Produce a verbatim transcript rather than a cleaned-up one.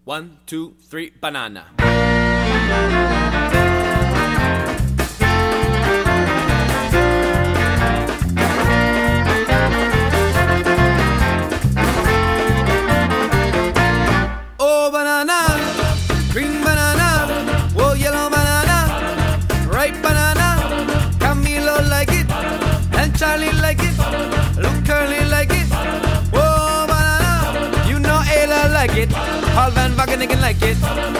One, two, three, banana. Oh, banana, green banana, oh, yellow banana, ripe banana, Camilo like it, and Charlie like it, Luke Curly like it, oh, banana, you know Ayla like it, Paul Van Wageningen like it.